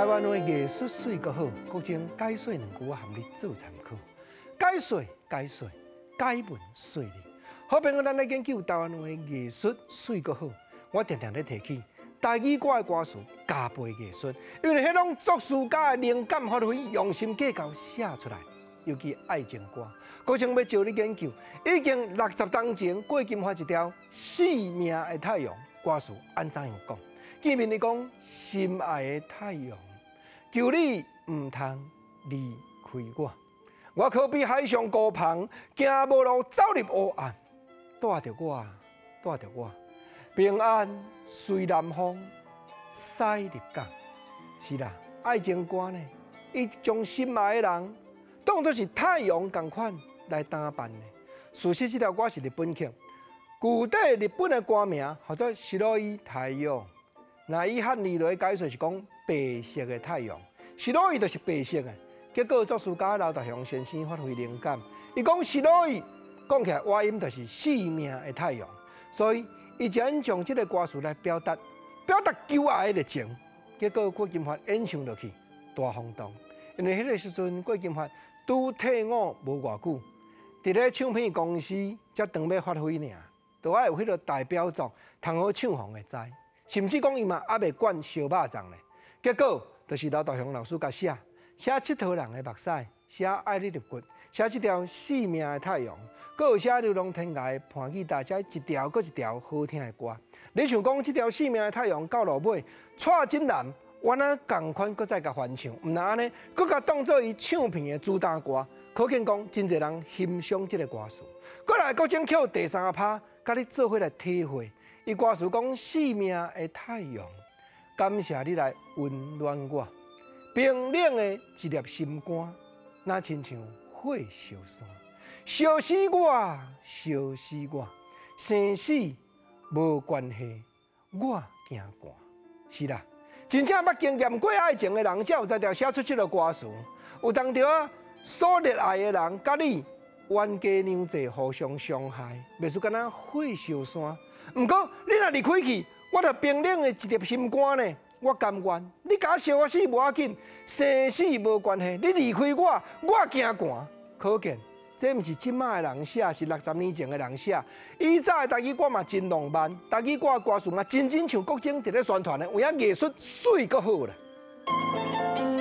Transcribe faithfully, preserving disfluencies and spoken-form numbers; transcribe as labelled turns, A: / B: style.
A: 台湾的艺术水阁好，国情解说两句我含你做参考。解说解说，解文说理。好朋友，咱来研究台湾的艺术水阁好，我常常咧提起台语歌的歌词加倍艺术，因为迄种作词家的灵感发挥，用心计较写出来。尤其爱情歌，国情要招你研究，已经六十当前，郭金发一条《生命的太阳》歌词安怎样讲？见面你讲心爱的太阳，求你唔通离开我。我可比海上孤帆，行无路走入黑暗，带着我，带着我，平安随南风驶入港。是啦，爱情歌呢，伊将心爱的人当作是太阳同款来打扮的。事实这条歌是日本曲，具体日本的歌名叫做《白い太陽》。那伊汉字来解说是讲白色的太阳，白伊就是白色的。结果作词家刘大雄先生发挥灵感，伊讲白伊讲起来话音就是生命的太阳，所以伊就将这个歌词来表达，表达求爱的热情。结果郭金发演唱落去大轰动，因为迄个时阵郭金发拄退伍无偌久，伫咧唱片公司才当要发挥尔，就爱有迄个代表作，通好唱红的知。甚至讲伊嘛还袂管烧肉粽咧，结果就是刘大雄老师甲写写佚佗人的目屎，写爱你入骨，写这条生命的太阳，佮有写流浪天涯的伴吉他，这一条佮一条好听的歌。你想讲这条生命的太阳到落尾，蔡振南原来共款佮再甲翻唱，毋但安尼，佮甲当做伊唱片的主打歌，可见讲真侪人欣赏这个歌词。过来，佮整曲第三拍，甲你做伙来体会。伊歌词讲生命的太阳，感谢你来温暖我。冰冷的一粒心肝，那亲像火烧山，烧死我，烧死我，生死无关系，我惊寒。是啦，真正捌经验过爱情的人，才有才调写出这个歌词。有当着啊，所热爱的人，甲你冤家娘济，互相伤害，袂输敢若火烧山。毋过，你若离开去，我着冰冷的一粒心肝呢。我甘愿，你甲我烧我死无要紧，生死无关系。你离开我，我惊寒。可见，这毋是即卖的人写，是六十年前的人写。以早的台语歌嘛真浪漫，台语歌歌词嘛真真像国情伫咧宣传的，有影艺术水阁好啦。